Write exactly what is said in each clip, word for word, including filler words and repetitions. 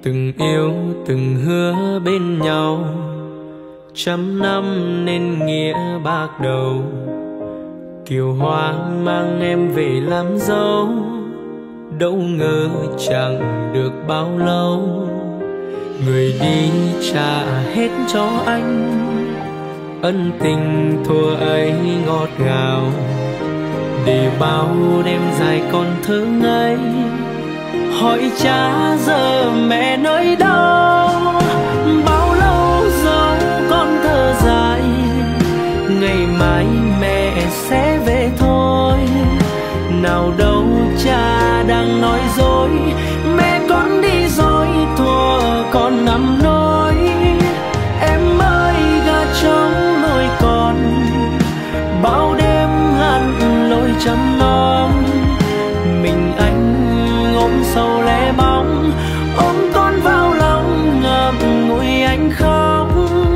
Từng yêu từng hứa bên nhau, trăm năm nên nghĩa bạc đầu. Kiều hoa mang em về làm dâu, đâu ngờ chẳng được bao lâu. Người đi trả hết cho anh, ân tình thua ấy ngọt ngào. Để bao đêm dài còn thơ ngây, hỏi cha giờ mẹ nơi đâu. Bao lâu dấu con thơ dài, ngày mai mẹ sẽ về thôi. Nào đâu cha đang nói dối, mẹ con đi rồi thua con nằm nỗi. Em ơi gà trống nuôi con, bao đêm ngăn lối chăm nom. Mình anh ôm sầu lẻ bóng, ôm con vào lòng ngậm ngùi anh khóc.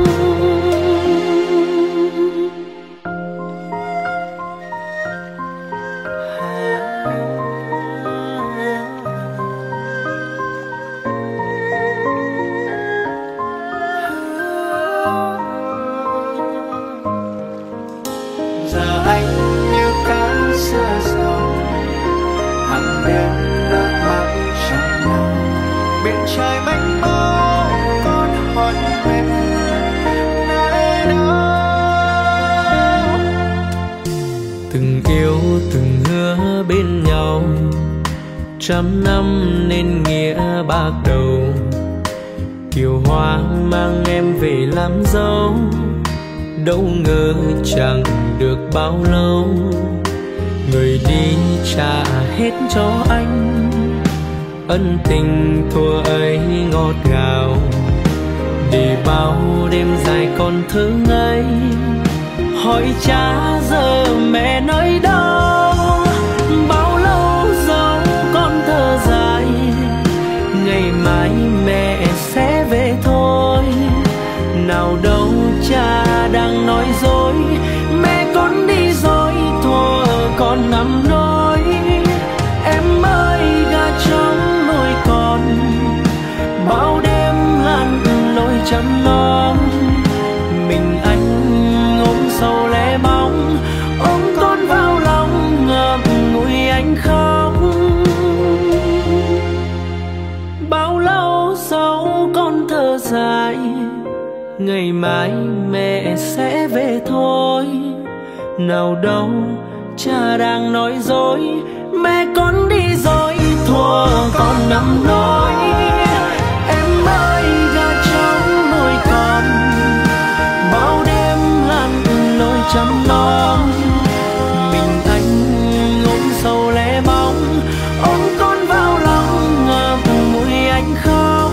Giờ anh như cá xưa rồi, hàng đêm nước mắt trong lòng. Biển trời mênh mông con hỏi mẹ nơi đâu. Từng yêu từng hứa bên nhau, trăm năm nên nghĩa bạc đầu. Kiều hoa mang em về làm dâu, đâu ngờ chẳng được bao lâu. Người đi trả hết cho anh, ân tình thua ấy ngọt ngào. Để bao đêm dài còn thơ ngây, hỏi cha giờ mẹ nơi đâu. Bao lâu dấu con thơ dài, ngày mai mẹ sẽ về thôi. Nào đâu cha đang nói dối, mẹ con đi rồi thua con nằm nỗi. Em ơi gà trống nuôi con, bao đêm lăn lối chăm nom. Mình anh ôm sầu lẻ bóng, ôm con vào lòng ngậm ngùi anh khóc. Bao lâu dấu con thơ dài, ngày mai mẹ sẽ về thôi. Nào đâu cha đang nói dối, mẹ con đi rồi thua con nằm nỗi. Em ơi gà trống nuôi con, bao đêm lăn lối chăm nom. Mình anh ôm sầu lẻ bóng, ôm con vào lòng ngậm ngùi anh khóc.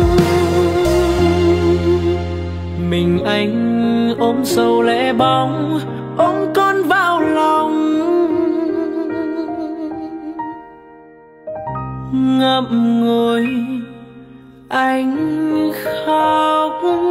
Mình anh ôm sầu lẻ bóng, ôm con vào lòng ngậm ngùi anh khóc.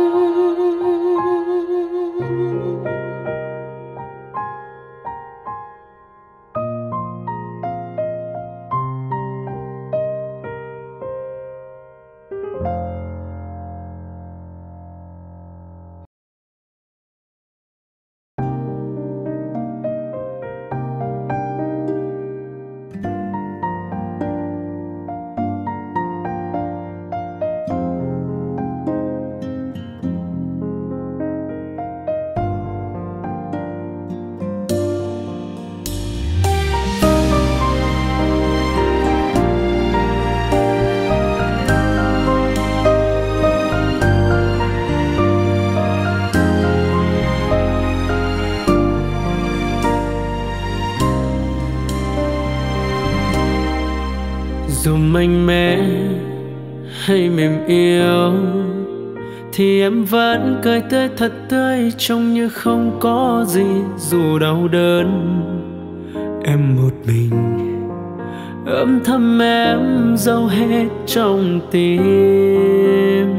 Dù mạnh mẽ hay mềm yếu, thì em vẫn cười tươi thật tươi, trông như không có gì. Dù đau đớn em một mình, âm thầm em giấu hết trong tim.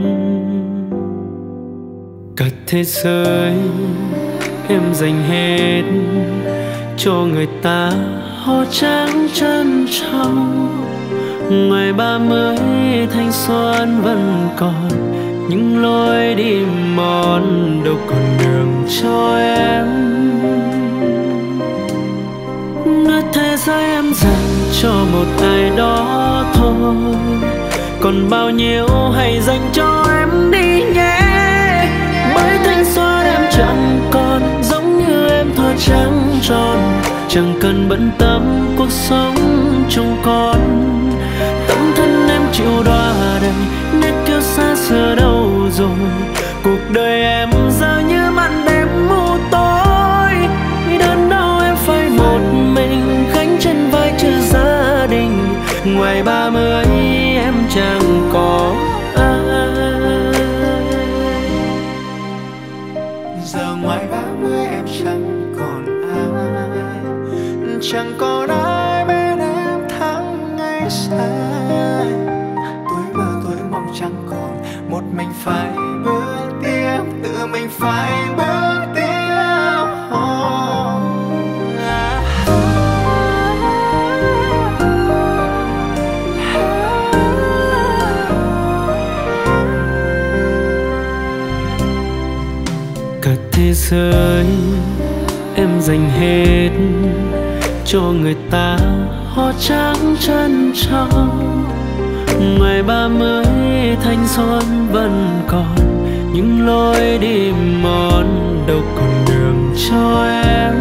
Cả thế giới em dành hết cho người ta, họ chẳng trân trọng Ngoài ba mươi thanh xuân vẫn còn, những lối đi mòn đâu còn đường cho em. Nơi thế giới em dành cho một ai đó thôi, còn bao nhiêu hãy dành cho em đi nhé. Bởi thanh xuân em chẳng còn giống như em thôi trắng tròn, chẳng cần bận tâm cuộc sống trông con. Tấm thân em chịu đọa đầy, nét kiêu xa xưa đâu rồi. Cuộc đời em giờ như màn đêm mù tối, đơn đau em phải một mình gánh trên vai chữ gia đình. Ngoài ba mươi em chẳng có ai. Giờ ngoài ba mươi em chẳng còn ai, chẳng còn ai bên em tháng ngày dài. Tuổi mơ tuổi mong chẳng còn, một mình phải bước tiếp, tự mình phải bước tiếp. Cả thế giới em dành hết cho người ta, họ trắng trân trọng. Ngoài ba mươi thanh xuân vẫn còn, những lối đi mòn đâu còn đường cho em.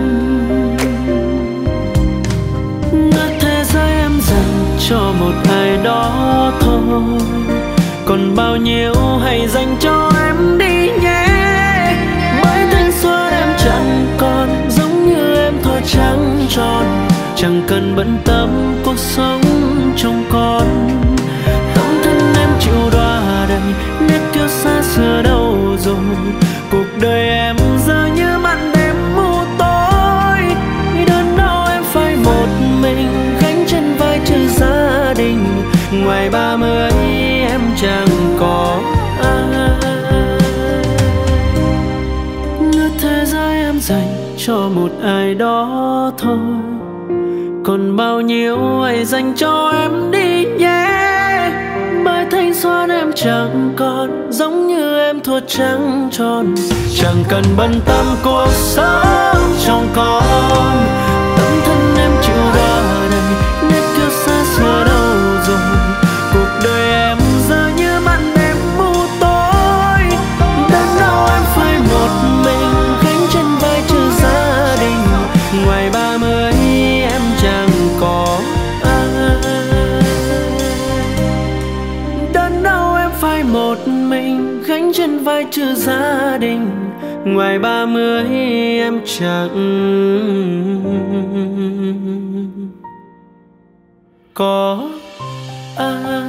Nơi thế giới em dành cho một ai đó thôi, còn bao nhiêu hãy dành cho em đi nhé. Bởi thanh xuân em chẳng còn giống như em thôi trắng tròn, chẳng cần bận tâm cuộc sống trông con. Tấm thân em chịu đọa đầy, nét kiêu xa xưa đâu rồi. Cuộc đời em giờ như màn đêm mù tối, đơn đau em phải một mình gánh trên vai chữ gia đình. Ngoài ba mươi em chẳng có ai. Nơi thế giới em dành cho một ai đó thôi, còn bao nhiêu hãy dành cho em đi nhé. Bởi thanh xuân em chẳng còn giống như em thua trắng tròn, chẳng cần bận tâm cuộc sống trong con. Tấm thân em chịu đọa đầy, nét kiêu xa xưa đâu rồi. Cuộc đời em giờ như màn đêm mù tối, đơn đau em phải một mình gánh trên vai chữ gia đình. Ngoài ba mươi em chẳng có ai, đơn đau em phải một mình gánh trên vai chữ gia đình. Ngoài ba mươi em chẳng có ai.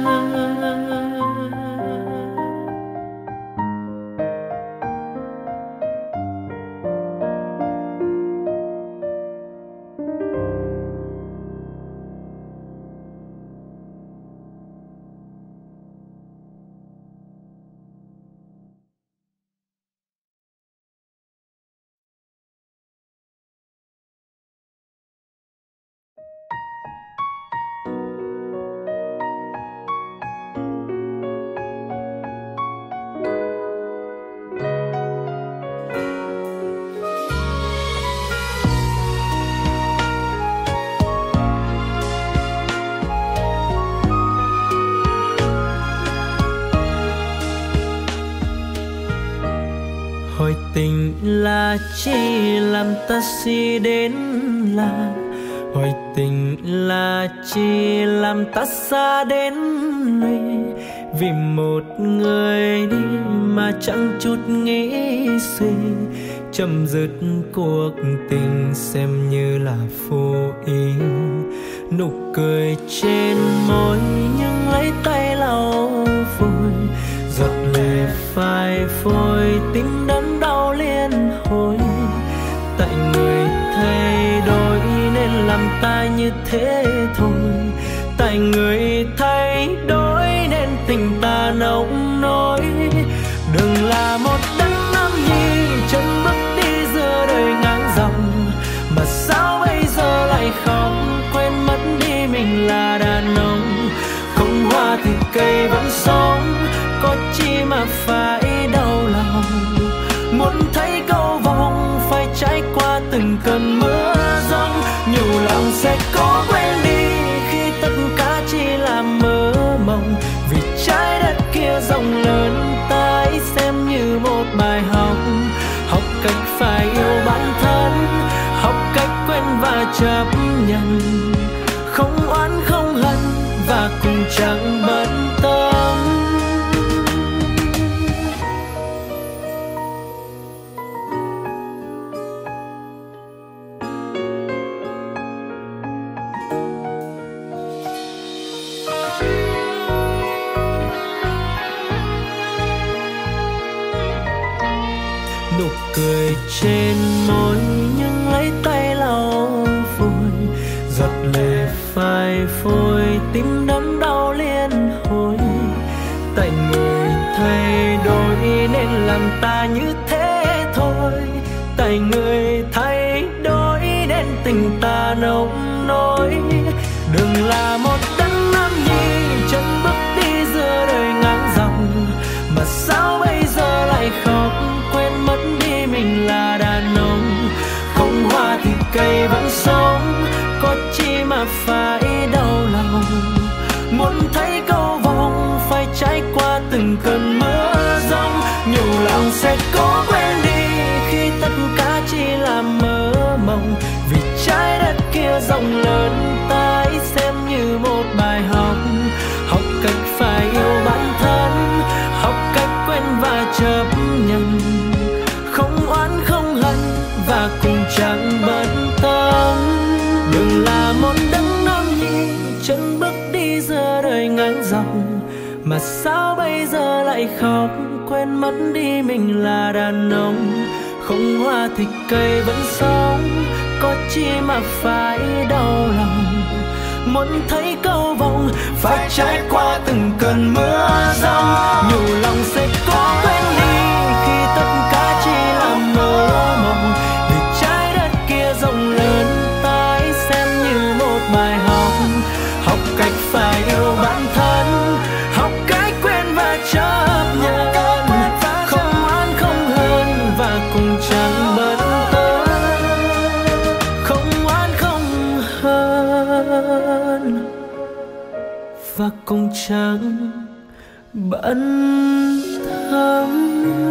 Hỏi tình là chi làm ta si đến lạ, hỏi tình là chi làm ta xa đến lụy. Vì một người đi mà chẳng chút nghĩ suy, chấm dứt cuộc tình xem như là vô ý. Nụ cười trên môi nhưng lấy tay lau vội, giọt lệ phai phôi tim đớn đau liên hồi. Tại người thay đổi nên làm ta như thế thôi, tại người thay đổi nên tình ta nồng nỗi. Đừng là một đất Nam Nhi chân bước đi giữa đời ngang dòng, mà sao bây giờ lại không quên mất đi mình là đàn ông. sẽ có quên đi khi tất cả chỉ là mơ mộng. Vì trái đất kia rộng lớn, ta hãy xem như một bài học. Học cách phải yêu bản thân, học cách quên và chấp nhận, không oán không hận và cùng chẳng bận tâm. Nụ cười trên môi nhưng lấy tay lau vội, giọt lệ phai phôi tim đớn đau liên hồi. Tại người thay đổi nên làm ta như thế thôi, tại người thay đổi nên tình ta nồng nỗi. Đừng là một đấng nam nhi chân bước đi giữa đời ngang dòng, mà sao bây giờ lại khóc quên mất đi mình là đàn ông. Không hoa thì cây vẫn sống, có chi mà phải đau lòng. Muốn thấy cầu vồng phải trải qua từng cơn mưa giông. Nhiều lòng sẽ có quên đi khi tất cả chỉ là mơ mộng. Vì trái đất kia rộng lớn, ta hãy xem như một bài học. Học cách phải yêu bản thân, học cách quên và chấp nhận, không oán không hận và cùng chẳng bận tâm. Đừng là một đấng nam nhi chân bước đi giữa đời ngang dòng, mà sao bây giờ lại khóc quên mất đi mình là đàn ông. Không hoa thì cây vẫn sống, có chi mà phải đau lòng. Muốn thấy cầu vồng phải trải qua từng cơn mưa giông. Nhiều lòng sẽ có quên đi khi tất cả chỉ là mơ mộng. Vì trái đất kia rộng lớn, ta hãy xem như một bài học. Học cách phải yêu bản thân, học cách quên và chấp nhận, không oán không hờn và cùng chẳng bận tâm. Không oán không hờn và cùng chẳng bận tâm.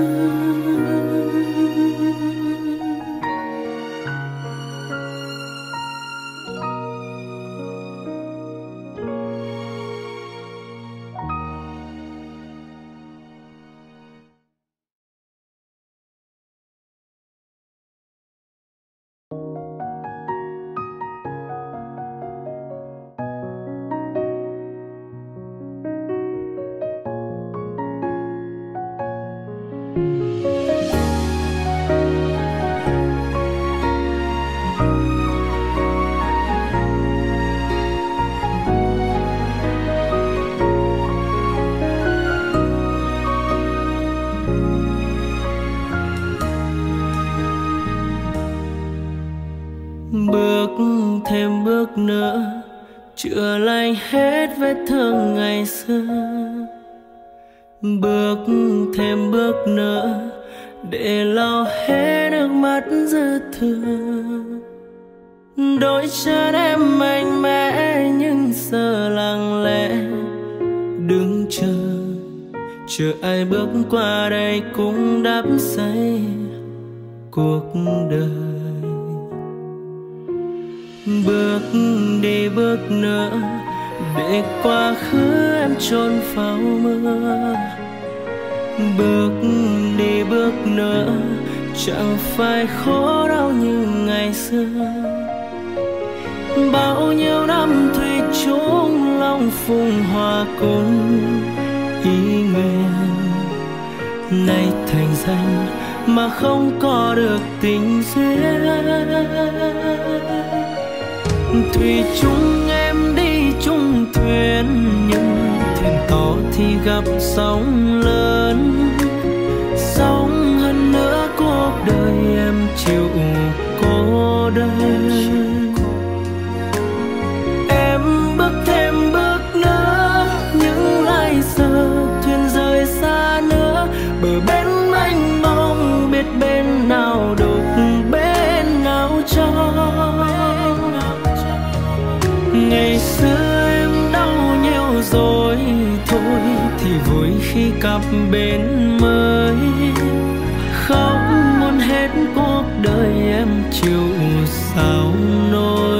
Bước thêm bước nữa, chữa lành hết vết thương ngày xưa. Bước thêm bước nữa, để lau hết nước mắt dư thừa. Đôi chân em mạnh mẽ nhưng giờ lặng lẽ đứng chờ, chờ ai bước qua đây cũng đắp xây cuộc đời. Bước đi bước nữa, để quá khứ em chôn pháo mưa. Bước đi bước nữa, chẳng phải khó đau như ngày xưa. Bao nhiêu năm thủy chung lòng phùng hòa cùng ý nguyện, nay thành danh mà không có được tình duyên. Thủy chung em đi chung thuyền, nhưng thuyền to thì gặp sóng lớn. Sóng hơn nữa cuộc đời em chịu cô đơn. Em bước thêm bước nữa, nhưng lại giờ thuyền rời xa nữa. Bờ bên mênh mông biết bên nào đục bên nào trong. khi cặp bên mới. Khóc muốn hết cuộc đời em chịu sao nổi.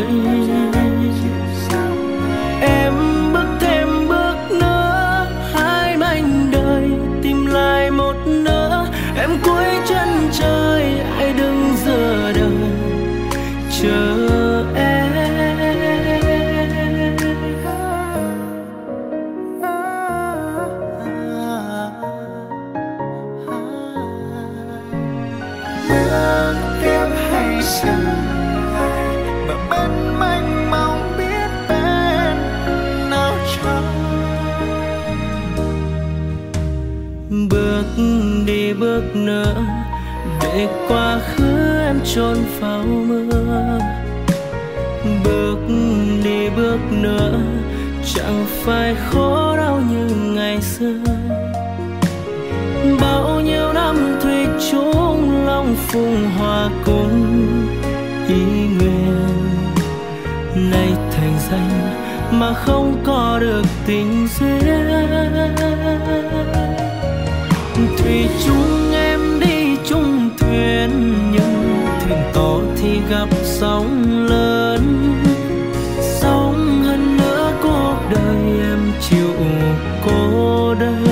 Em bước thêm bước nữa, hai mảnh đời tìm lại một nửa. Em cuối chân trời, hãy đứng giữa đời chờ em. Bước tiếp hay dừng lại, bờ bên mênh mông biết bên nào chẳng. Bước đi bước nữa, để quá khứ em chôn vào mưa. Bước đi bước nữa, chẳng phải khó đau như ngày xưa. Bao nhiêu năm thủy chung lòng phùng hòa cùng ý nguyện, nay thành danh mà không có được tình duyên. Thủy chung em đi chung thuyền, nhưng thuyền to thì gặp sóng lớn. Sóng hơn nữa cuộc đời em chịu cô đơn.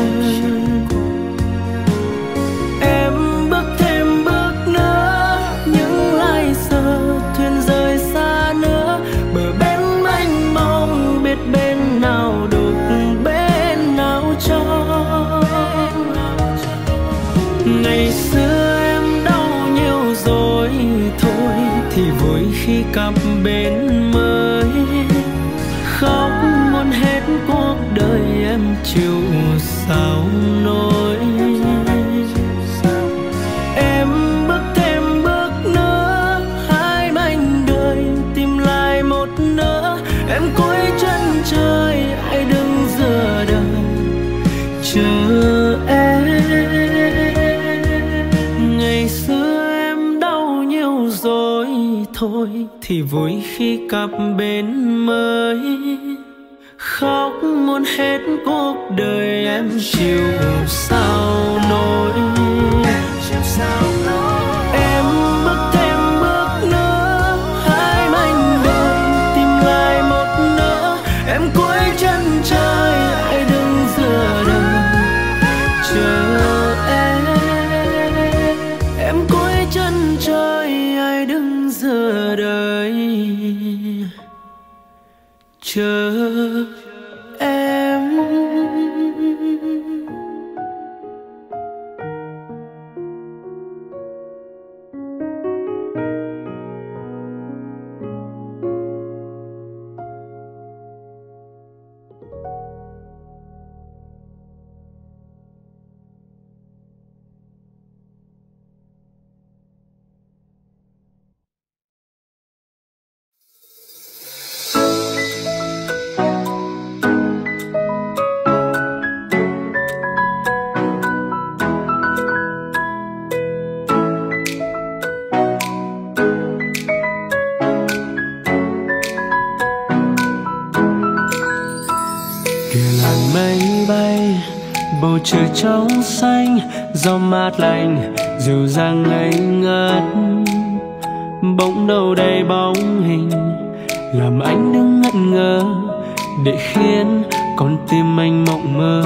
Em bước thêm bước nữa, nhưng lại giờ thuyền rời xa nữa. Bờ bên mênh mông biết bên nào đục bên nào tròn. Ngày xưa em đau nhiều rồi thôi, thì vui khi cặp bên mới. Khóc muốn hết cuộc đời em chịu sao nổi. Em bước thêm bước nữa, hai mảnh đời tìm lại một nửa. Em cuối chân trời, hãy đứng giữa đời chờ em. Ngày xưa em đau nhiều rồi thôi, thì vui khi cặp bên mới. Khóc muốn hết cuộc đời em chịu sao nổi. Em bước thêm bước nữa, hai mảnh đời tìm lại một nửa. Em cuối chân trời, hãy đứng giữa đời chờ em. Em cuối chân trời, hãy đứng giữa đời chờ em. Bầu trời trong xanh, gió mát lành dịu dàng ngây ngất. Bỗng đâu đây bóng hình làm anh đứng ngẩn ngơ, để khiến con tim anh mộng mơ.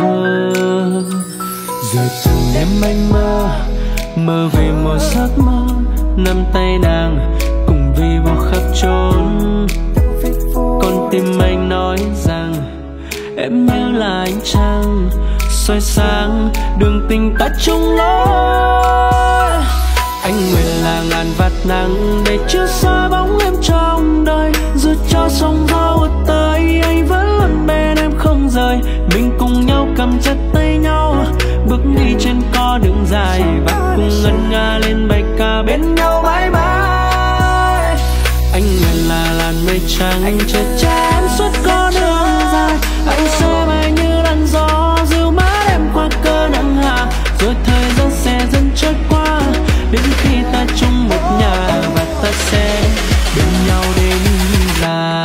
Rồi từng đêm anh mơ, mơ về một giấc mơ, nắm tay nàng cùng vi vào khắp chốn. Con tim anh nói rằng em như là ánh trăng soi sáng đường tình ta chung lối. Anh nguyện là ngàn vạt nắng để chiếu soi bóng em trong đời. Dù cho sóng gió ùa tới, anh vẫn luôn bên em không rời. Mình cùng nhau cầm chặt tay nhau, bước đi trên con đường dài, và cùng ngân nga lên bài ca bên nhau bye bye. Anh nguyện là làn mây trắng, anh chờ che em suốt con đường dài. Anh sẽ bay như làn gió dịu mát em qua cơn nắng hạ, rồi thời gian sẽ dần trôi qua, đến khi ta chung một nhà và ta sẽ bên nhau đến già.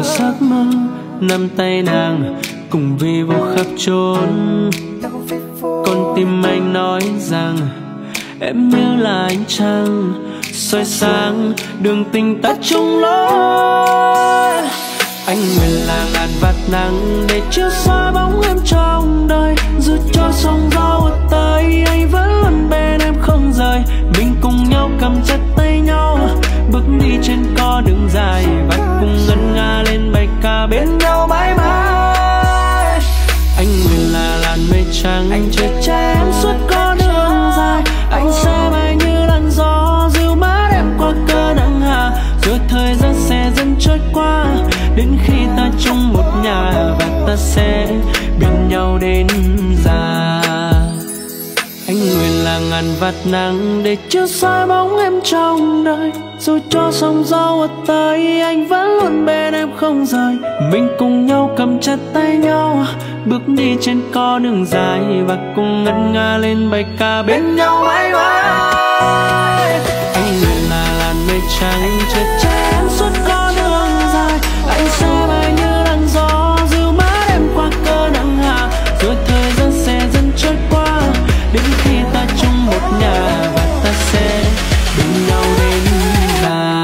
giấc mơ, nắm tay nàng cùng vi vô khắp chốn. Con tim anh nói rằng em như là ánh trăng soi sáng đường tình ta chung lối. Anh nguyện là ngàn vạt nắng để chiếu soi bóng em trong đời. Dù cho sóng gió ùa tới, anh vẫn luôn bên em không rời. Mình cùng nhau cầm chặt tay nhau, bước đi trên con đường dài, và cùng ngân nga lên bài ca bên nhau mãi mãi. Anh nguyện là làn mây trắng anh chở che em suốt con đường dài. Anh sẽ bay như làn gió dịu mát em qua cơn nắng hà. Rồi thời gian sẽ dần trôi qua đến khi ta chung một nhà, và ta sẽ bên nhau đến già. Anh nguyện là ngàn vạt nắng để chiếu soi bóng em trong đời. Dù cho sóng gió ùa tới, anh vẫn luôn bên em không rời. Mình cùng nhau cầm chặt tay nhau, bước đi trên con đường dài, và cùng ngân nga lên bài ca bên nhau mãi mãi. Anh nguyện là làn mây trắng chở che em suốt con đường dài. Anh sẽ bay như làn gió dịu mát em qua cơn nắng hà. Rồi thời gian sẽ dần trôi qua đến khi ta chung một nhà, và ta sẽ bên nhau đến già.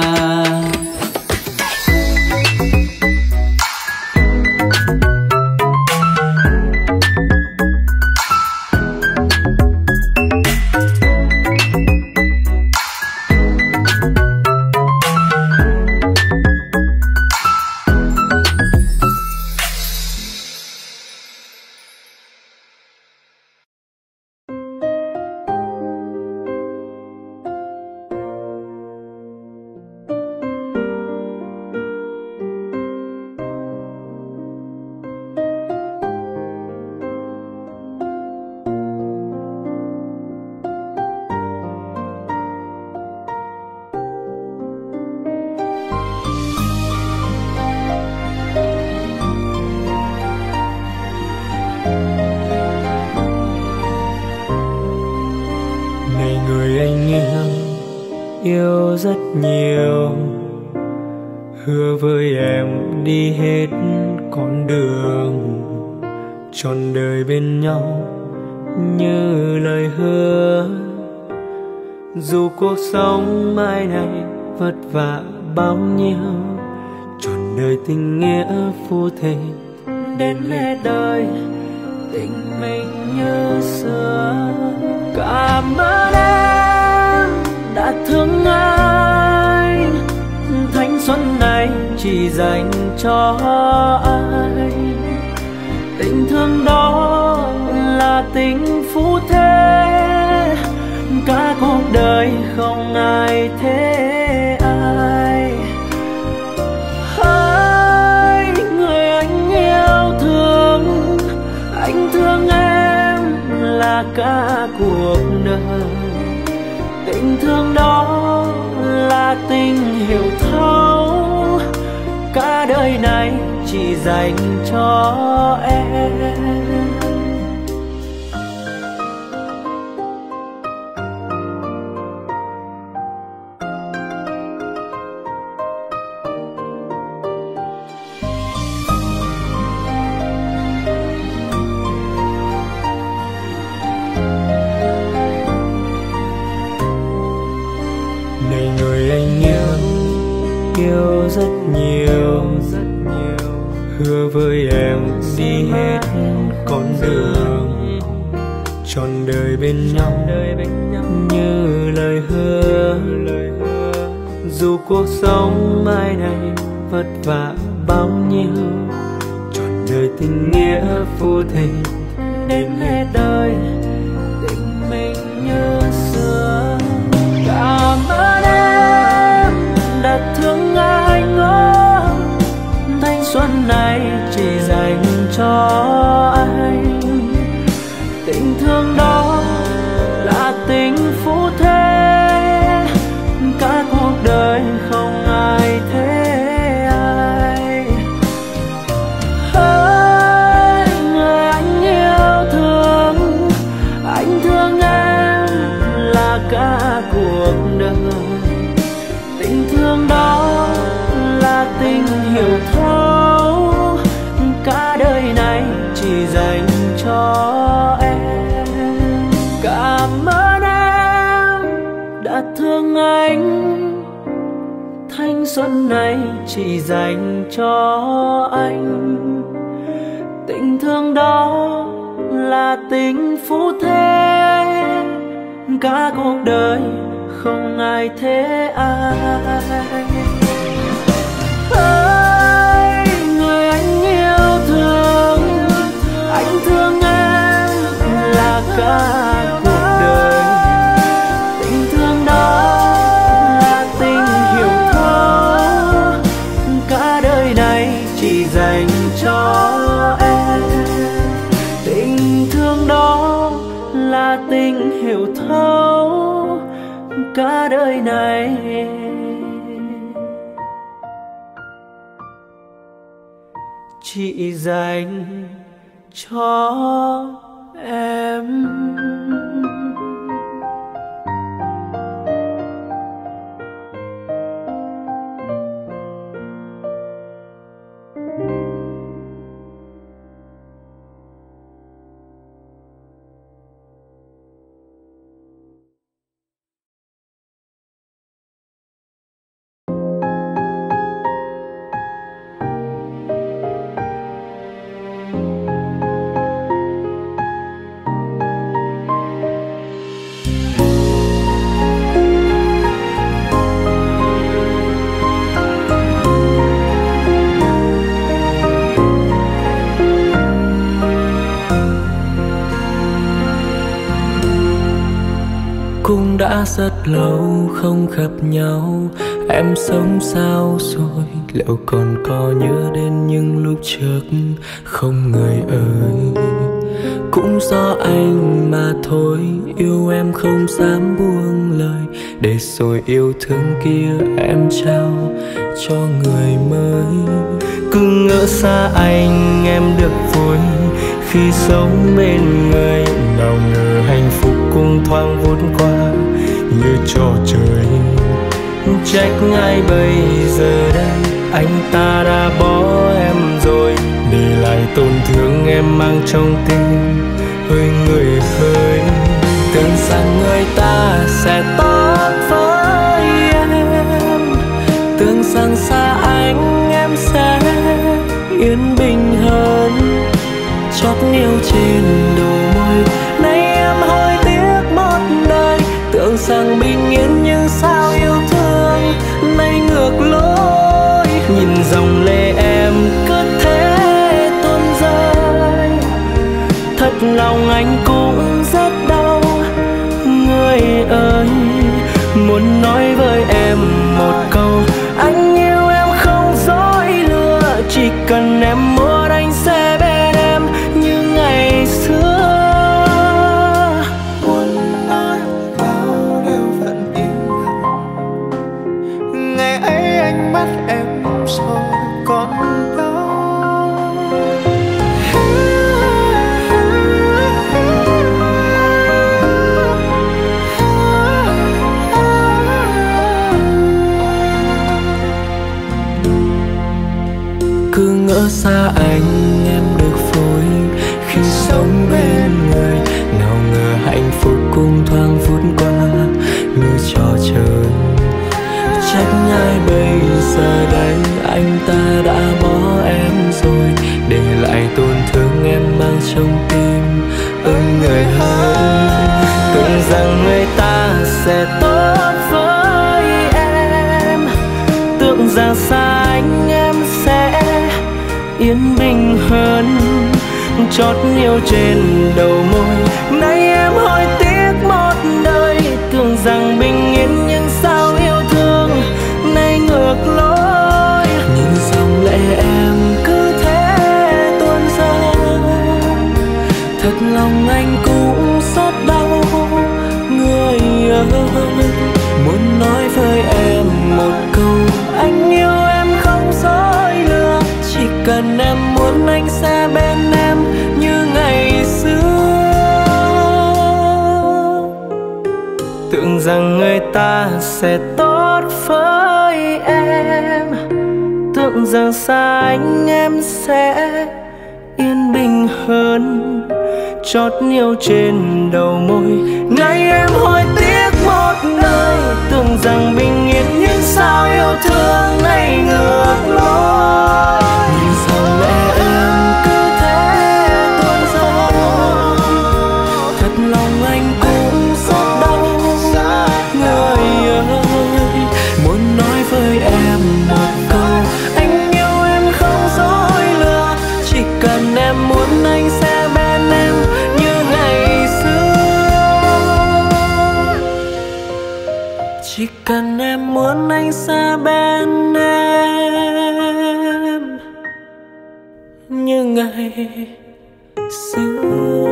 Yêu rất nhiều, hứa với em đi hết con đường, trọn đời bên nhau như lời hứa. Dù cuộc sống mai này vất vả bao nhiêu, trọn đời tình nghĩa phu thề đến hết đời, tình mình như xưa. Cảm ơn em đã thương anh, thanh xuân này chỉ dành cho anh. Tình thương đó là tình phú thế, cả cuộc đời không ai thế ai. Hỡi người anh yêu thương, anh thương em là cả cuộc đời. Tình thương đó là tình hiểu thấu, cả đời này chỉ dành cho em. Yêu rất nhiều, hứa với em đi hết con đường, trọn đời bên nhau như lời hứa. Dù cuộc sống mai này vất vả bao nhiêu, trọn đời tình nghĩa phu thề đến hết đời, tình mình như xưa. Cảm ơn em đã thương anh ơi, thanh xuân này chỉ dành cho anh. Tình thương đó là tình phú thế, cả cuộc đời không ai thế ai. Hỡi người anh yêu thương, anh thương em là cả cuộc đời. Tình thương đó là tình hiểu thấu, cảm ơn em đã thương anh. Thanh xuân này chỉ dành cho anh. Tình thương đó là tình phú thế, cả cuộc đời không ai thế ai. Ơi người anh yêu thương, anh thương em là cả cuộc đời. Tình thương đó là tình hiểu thấu, cả đời này chỉ dành cho em. Tình thương đó là tình hiểu thấu, cả đời này chỉ dành cho em. Cũng đã rất lâu không gặp nhau, em sống sao rồi? Liệu còn có nhớ đến những lúc trước không người ơi? Cũng do anh mà thôi, yêu em không dám buông lời, để rồi yêu thương kia em trao cho người mới. Cứ ngỡ xa anh em được vui khi sống bên người, nào ngờ hạnh phúc cũng thoáng vút qua như trò chơi. Trách ai bây giờ đây, anh ta đã bỏ em rồi, để lại tổn thương em mang trong tim. Ơi người ơi, tưởng rằng người ta sẽ tốt với em, tưởng rằng xa anh em sẽ yên bình hơn. Chót yêu trên đầu môi, nay em hối tiếc một đời. Tưởng rằng bình yên nhưng sao yêu thương nay ngược lối. Nhìn dòng lệ em cứ thế tuôn rơi, thật lòng anh cũng rất đau. Người ơi, muốn nói với em một câu, anh yêu em không dối lừa. Chỉ cần em muốn anh sẽ bên em như ngày xưa. Muốn nói bao điều vẫn im lặng, ngày ấy ánh mắt em rồi còn đâu. Cứ ngỡ xa anh em được vui khi sống bên người, nào ngờ hạnh phúc cũng thoáng vút qua như trò chơi. Trách ai bây giờ đây, anh ta đã bỏ em rồi, để lại tổn thương em mang trong tim. Ơi người ơi, tưởng rằng người ta sẽ tốt với em, tưởng rằng xa anh em sẽ yên bình hơn. Chót yêu trên đầu môi, nay em hối tiếc một đời. Tưởng rằng bình yên nhưng sao yêu thương nay ngược lối. Nhìn dòng lệ em cứ thế tuôn rơi, thật lòng anh cũng rất đau. Người ơi, muốn nói với em một câu, anh yêu em không dối lừa. Chỉ cần em muốn anh sẽ bên em như ngày xưa. Tưởng rằng người ta sẽ tốt với em, tưởng rằng xa anh em sẽ yên bình hơn chót yêu trên đầu môi. Ngày em hối tiếc một nơi, tưởng rằng bình yên nhưng sao yêu thương này ngược lối. Nhìn sao mẹ em cứ thế tuôn rơi, thật lòng anh cũng rất đau. Người ơi, muốn nói với em một câu, anh yêu em không dối lừa. Chỉ cần em muốn anh sẽ bên em như ngày xưa. Chỉ cần em muốn anh sẽ bên em như ngày xưa.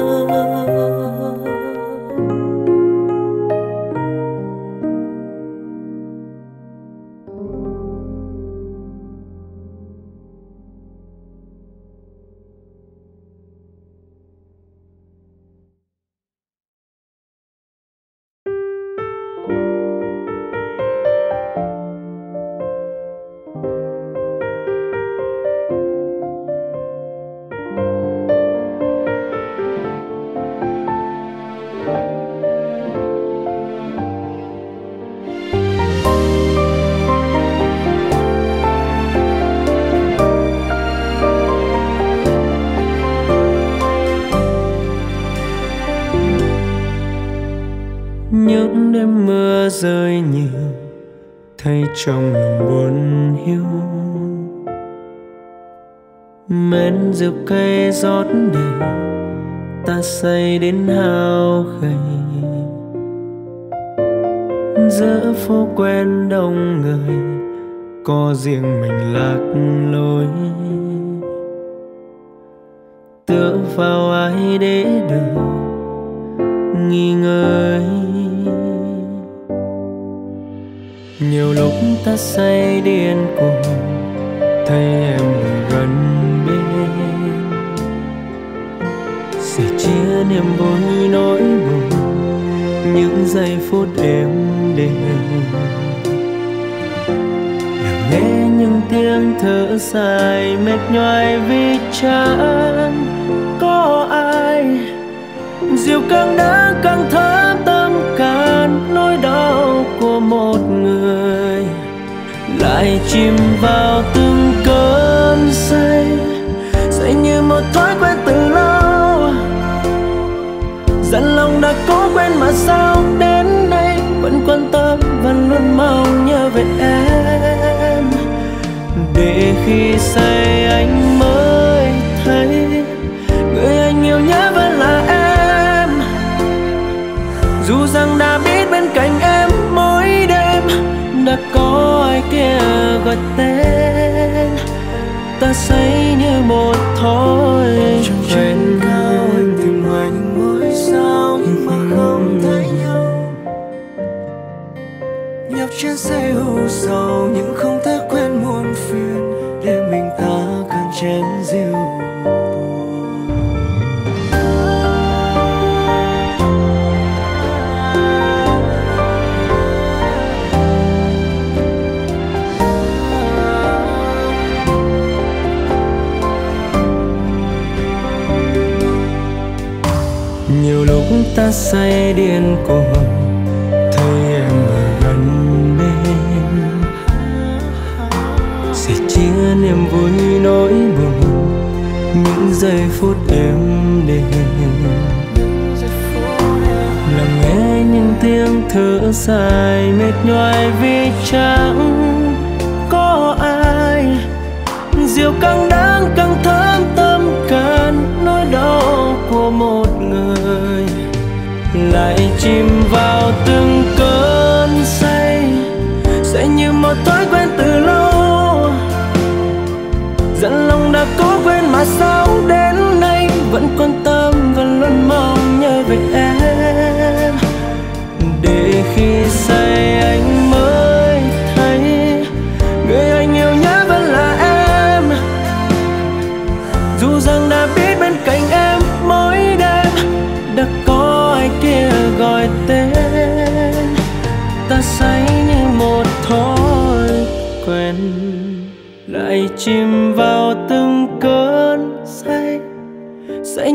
Những đêm mưa rơi nhiều, thấy trong lòng buồn hiu. Mến rượu cây rót đầy, ta say đến hao gầy. Giữa phố quen đông người, có riêng mình lạc lối. Tựa vào ai để đời nghi ngơi. Nhiều lúc ta say điên cuồng, thấy em ở gần bên, sẻ chia niềm vui nỗi buồn những giây phút êm đềm. Lắng nghe những tiếng thở dài mệt nhoài vì chẳng có ai. Rượu càng đã càng thấm tâm can nỗi đau của một người, lại chìm vào từng cơn say, say như một thói quen từ lâu. Dặn lòng đã cố quên mà sao đến nay vẫn quan tâm, vẫn luôn mong nhớ về em. Để khi say anh mới thấy người anh yêu nhớ vẫn là em. Dù rằng đã biết bên cạnh em mỗi đêm đã có ai kia gọi tên, ta say như một thói quen. Cao anh tìm hoài những ngôi sao mà không thấy nhau. Nhọc trên xe ưu sầu nhưng không thể quên muôn phiền, để mình ta càng chén rượu. Nhiều lúc ta say điên cuồng, thấy em ở gần bên, sẻ chia niềm vui nỗi buồn những giây phút êm đềm. Lắng nghe những tiếng thở dài mệt nhoài vì chẳng có ai. Rượu càng đắng càng thấm tâm can nỗi đau của một người, lại chìm vào từng cơn say, say như một thói quen từ lâu. Dặn lòng đã cố quên mà sao đến nay vẫn quan tâm, vẫn luôn mong nhớ về em. Để khi say anh mới thấy người anh yêu nhớ vẫn là em. Dù rằng đã biết bên cạnh em mỗi đêm đã có ai kia gọi tên, ta say như một thói quen, lại chìm vào từng cơn say.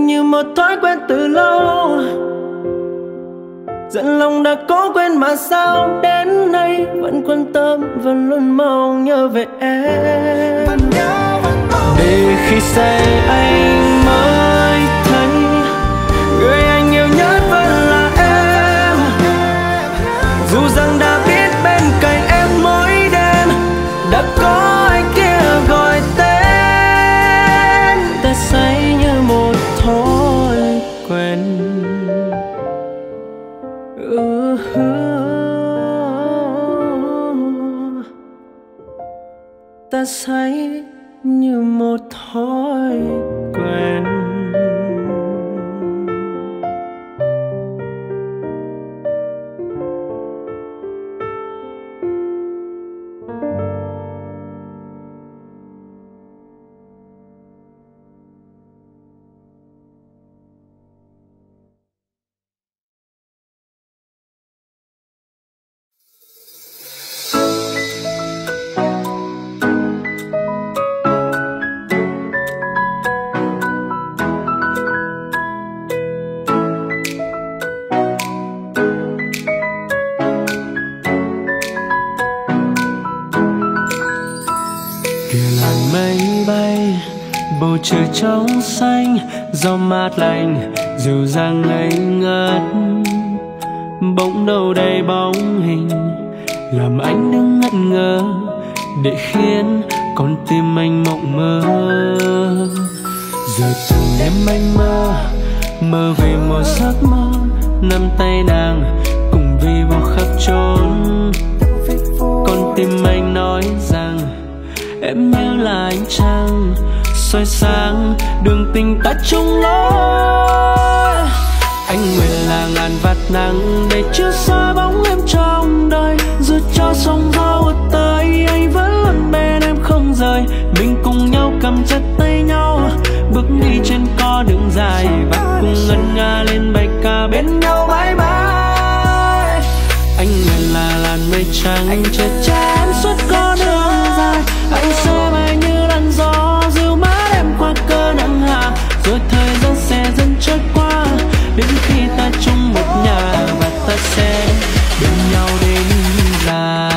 như một thói quen từ lâu. Giận lòng đã cố quên mà sao đến nay vẫn quan tâm, vẫn luôn mong nhớ về em. Vẫn nhớ vẫn mong. Để khi say anh mới thấy người anh yêu nhất vẫn là em. Dù rằng đã biết bên cạnh em mỗi đêm đã có anh kia gọi tên, ta say như một thói quen. Ta say như một thói quen. Bầu trời trong xanh, gió mát lành dịu dàng ngây ngất. Bỗng đâu đây bóng hình làm anh đứng ngẩn ngơ, để khiến con tim anh mộng mơ. Giờ từng đêm anh mơ, mơ về một giấc mơ, nắm tay nàng cùng đi vào khắp chốn. Con tim anh nói rằng em nhớ là ánh trăng soi sáng đường tình ta chung lối. Anh nguyện là ngàn vạt nắng để chiếu soi bóng em trong đời. Dù cho sóng gió ùa tới, anh vẫn luôn bên em không rời. Mình cùng nhau cầm chặt tay nhau, bước đi trên con đường dài, và cùng ngân nga lên bài ca bên nhau mãi mãi. Anh nguyện là làn mây trắng che chắn suốt con đường dài. Anh sẽ bay như làn gió dịu mát em qua cơn nắng hạ, rồi thời gian sẽ dần trôi qua, đến khi ta chung một nhà và ta sẽ bên nhau đến già.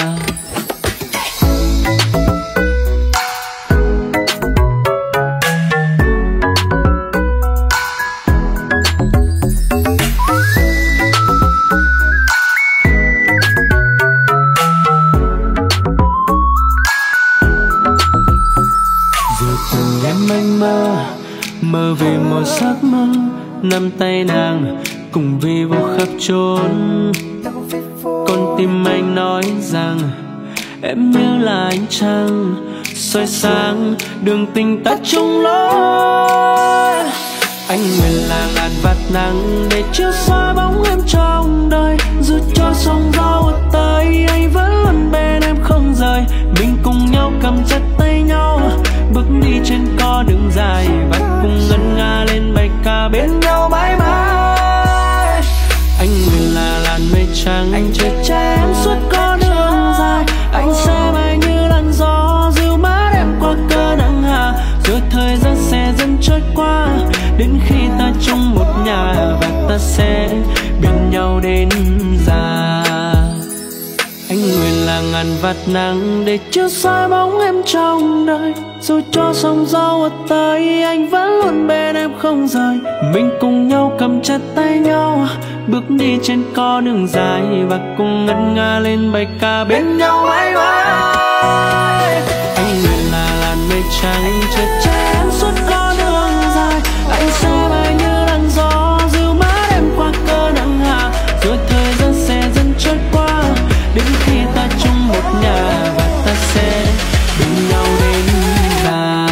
Mơ về một giấc mơ, nắm tay nàng cùng đi vào khắp chốn. Con tim anh nói rằng em nhớ là ánh trăng soi sáng đường tình ta chung lối. Anh nguyện là ngàn vạt nắng để chiếu soi bóng em trong đời. Dù cho sóng gió ùa tới, anh vẫn luôn bên em không rời. Mình cùng nhau cầm chặt tay nhau, bước đi trên con đường dài, và cùng ngân nga lên bài ca bên nhau mãi mãi. Anh nguyện là làn mây trắng anh che chắn suốt con đường dài. Anh sẽ bay như làn gió dịu mát em qua cơn nắng hạ, rồi thời gian sẽ dần trôi qua, đến khi ta chung một nhà và ta sẽ bên nhau đến già. Anh nguyện là ngàn vạt nắng để chiếu soi bóng em trong đời. Dù cho sóng gió ùa tới, anh vẫn luôn bên em không rời. Mình cùng nhau cầm chặt tay nhau, bước đi trên con đường dài, và cùng ngân nga lên bài ca bên nhau mãi mãi. Anh nguyện là làn mây trắng che chắn suốt con đường dài. Anh sẽ bay như làn gió dịu mát em qua cơn nắng hạ, rồi thời gian sẽ dần trôi qua, đến khi ta chung một nhà và ta sẽ bên nhau đến già.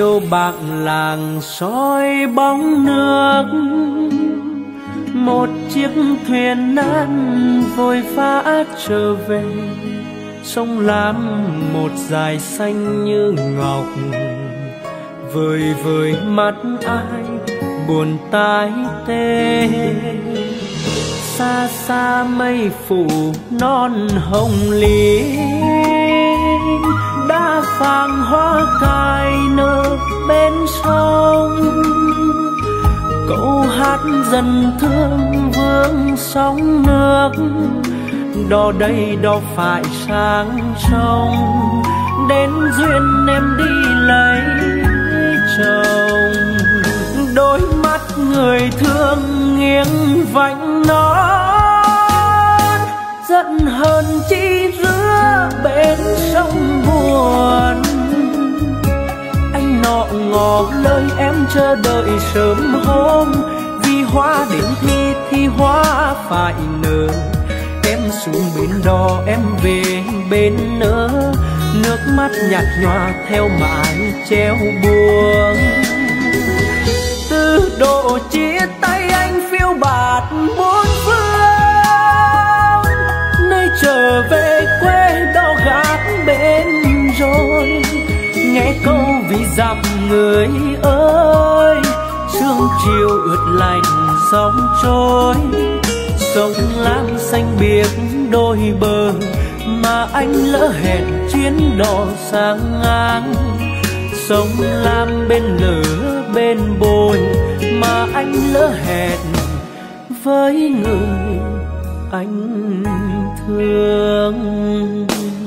chiều bạc làng soi bóng nước, một chiếc thuyền nan vội vã trở về. Sông Lam một dải xanh như ngọc, vời vời mắt ai buồn tái tê. Xa xa mây phủ non hồng lý, đã vàng hoa cài nở bên sông. Câu hát dần thương vương sóng nước, đò đây đò phải sang sông. Đến duyên em đi lấy chồng, đôi mắt người thương nghiêng vành nón. Giận hờn chi rứa bên sông buồn, anh nọ ngỏ lời em chờ đợi sớm hôm. Vì hoa đến thi thì hoa phải nở, em xuống bến đò em về bên nỡ. Nước mắt nhạt nhòa theo mãi treo buông. Từ độ chia tay anh phiêu bạt bốn phương, nơi trở về quê đò gác bên rồi. Nghe câu vì dặm người ơi, sương chiều ướt lạnh sóng trôi. Sông Lam xanh biếc đôi bờ, mà anh lỡ hẹn chuyến đò sang ngang. Sông Lam bên lửa bên bồi, mà anh lỡ hẹn với người anh thương.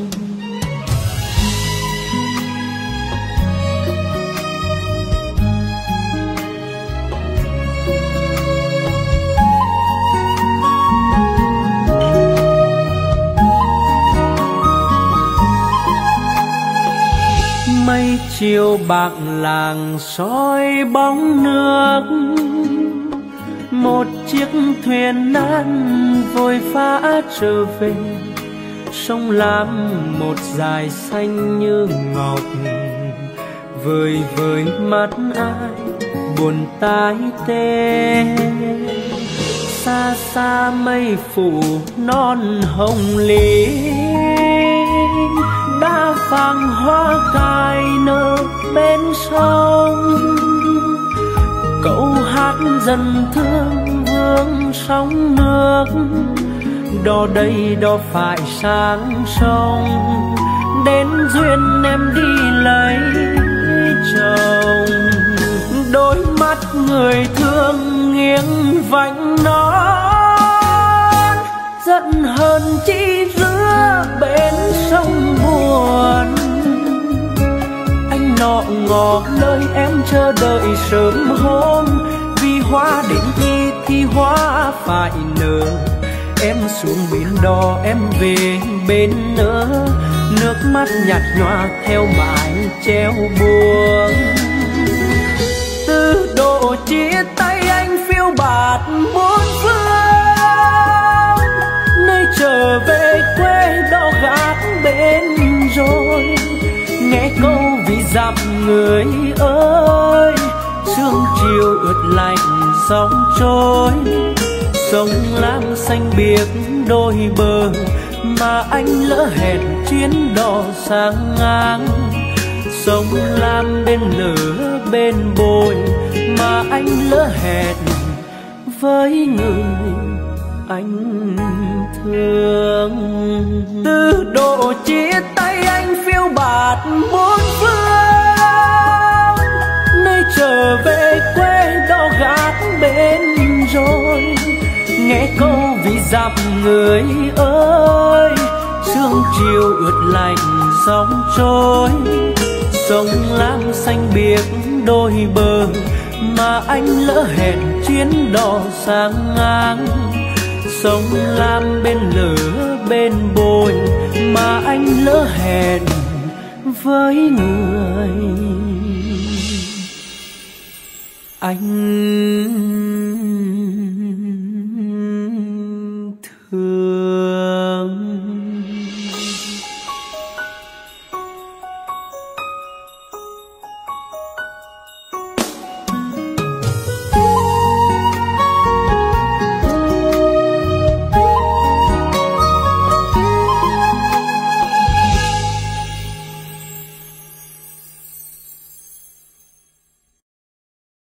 Mây chiều bạc làng soi bóng nước, một chiếc thuyền nan vội vã trở về. Sông Lam một dải xanh như ngọc, vời vời mắt ai buồn tái tê. Xa xa mây phủ non hồng lý, đã vàng hoa cài nở bên sông. Câu hát dần thương vương sóng nước, đò đây đò phải sang sông. Đến duyên em đi lấy chồng, đôi mắt người thương nghiêng vành nón. Giận hờn chi rứa bên sông buồn, anh nọ ngỏ lời em chờ đợi sớm hôm. Vì hoa đến thi thì hoa phải nở, em xuống bến đò em về bên nỡ. Nước mắt nhạt nhòa theo mãi treo buông. Từ độ chia tay anh phiêu bạt bốn phương, nơi trở về quê đò gác bên rồi. Nghe câu vì dặm người ơi, sương chiều ướt lạnh sóng trôi. Sông Lam xanh biếc đôi bờ, mà anh lỡ hẹn chuyến đò sang ngang. Sông Lam bên lửa bên bồi, mà anh lỡ hẹn với người anh thương. Từ độ chia tay anh phiêu bạt bốn phương, nơi trở về quê đò gác bên rồi. Nghe câu vì dặm người ơi, sương chiều ướt lạnh sóng trôi. Sông Lam xanh biếc đôi bờ, mà anh lỡ hẹn chuyến đò sang ngang. Sông Lam bên lửa bên bồi, mà anh lỡ hẹn với người anh